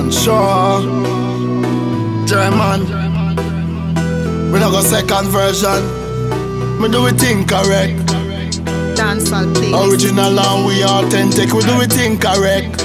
man, sure. German. We don't go second version. We do it incorrect. Dancehall playlist. Original and we authentic. We do it incorrect.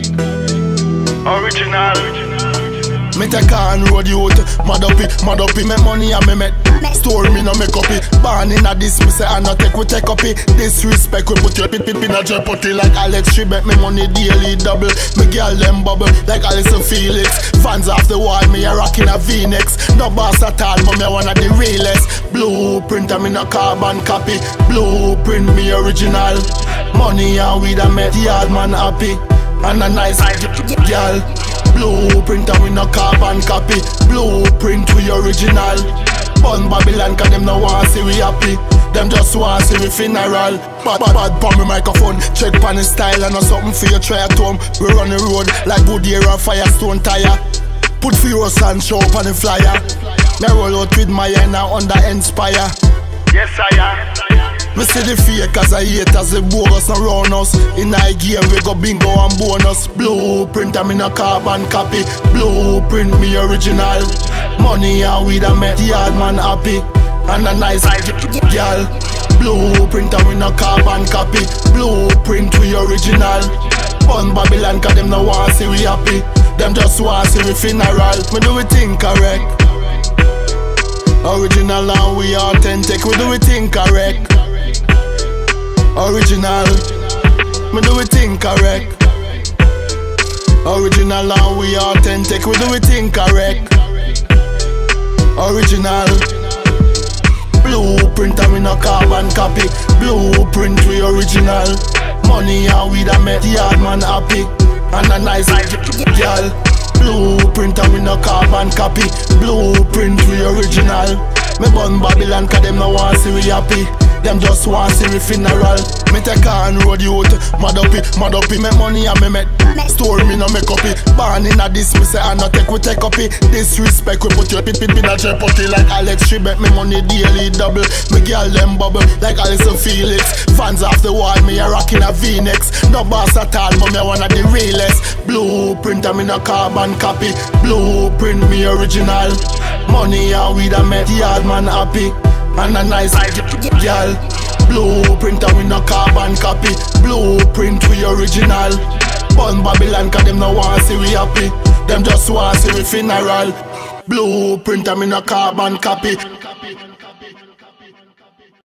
Original. Me take on road youth, mad up it, make money and me make story me no make up it. Born in a this, me say I no take, we take up it. Disrespect, we put your pit in a jeopardy. Like Alex, she bet me money daily double. Me girl them bubble, like Alison Felix. Fans off the wall, me a rockin' a V-necks. No boss at all, but me one of the realest. Blueprint, I'm in a carbon copy. Blueprint, me original. Money and weed, I make the hard man happy. And a nice girl. Blueprint and we no carbon copy. Blueprint we original. Bun Babylon cause them no want see we happy. Them just want see we funeral. Bad pon me microphone. Check pan the style and no something for you try at home. We run the road like Goodyear and Firestone tire. Put Furious and show up on the flyer. Me roll out with my hand now under Inspire. Yes I am. Me see the fakers I hate as the bogus around us. In a game we go bingo and bonus. Blueprint I'm in a carbon copy. Blueprint me original. Money and weed I make the hard man happy. And a nice girl. Blueprint I'm in a carbon copy. Blueprint we original. Bun Babylon cause them no want see we happy. Them just want see we funeral. Me do it incorrect. Original and we authentic. We do it incorrect. Original, me do it incorrect. Original and we authentic. We do it incorrect. Original. Blueprint and we no carbon copy. Blueprint we original. Money and weed I make the hard man happy. And a nice girl. Blueprint and we no carbon copy. Blueprint we original. Me bun Babylon cause them no want see we happy. Them just want see me funeral. Me take on road youth, mad up it, make money and me make story me no make up it. Born in a this, me say I no take, we take up it. Disrespect, we put your pit in a jeopardy. Like Alex, she bet me money daily double. Me girl them bubble, like Alison Felix. Fans off the wall, me a rockin' a V-necks. No boss at all, but me one of the realest. Blueprint, I'm in a carbon copy. Blueprint, me original. Money and weed, I make the hard man happy. And a nice girl. Blueprint and we no carbon copy. Blueprint we original. Bun Babylon cause them no want see we happy. Them just want see we funeral. Blueprint and we no carbon copy.